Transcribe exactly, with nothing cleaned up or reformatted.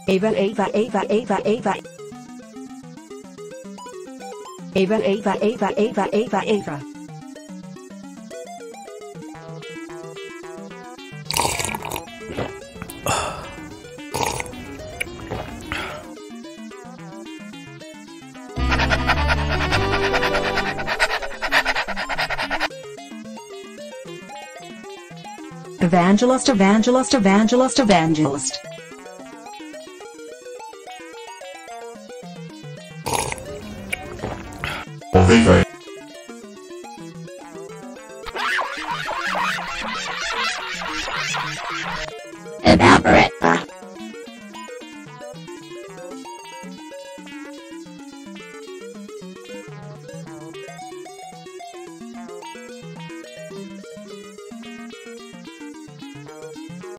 Ava, Ava, Ava, Ava, Ava. Ava, Ava, Ava, Ava, Ava, Ava. Evangelist, evangelist, evangelist, evangelist. Elaborate.